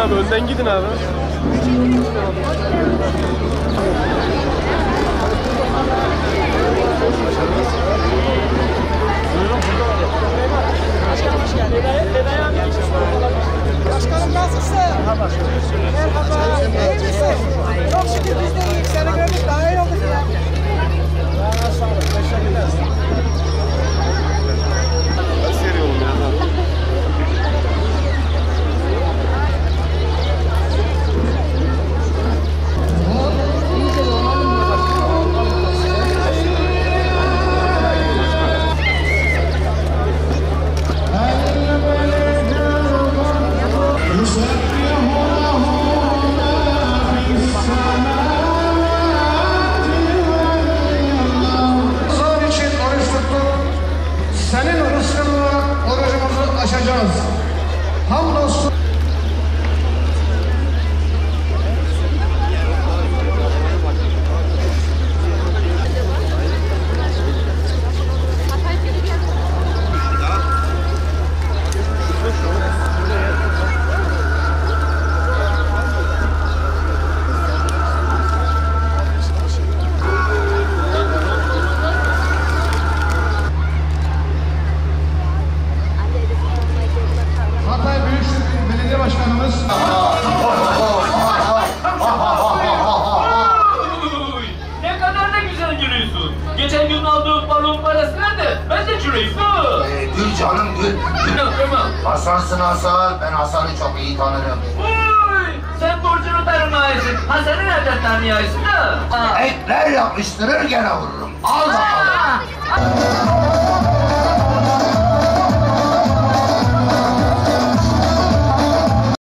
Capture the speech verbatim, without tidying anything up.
abi, önden gidin abi. Başkanım nasılsın? Merhaba. İyi misin? Çok şükür biz de iyiyiz. Seni gördük daha iyi olduk ya. Sağ olun. Teşekkürler. Nasıl yürüyorum ya? Hamdolsun. Ne kadar da güzel gülüyorsun. Geçen gün aldığım balon parası nerede? Ben de çürüyüm. Ee, gül canım gül. Tamam tamam. Hasan'sın Hasan. Ben Hasan'ı çok iyi tanırım. Uy, sen borcunu tanımayasın. Hasan'ı nereden tanıyaysın da? Ekler yapıştırır gene vururum. Al bakalım.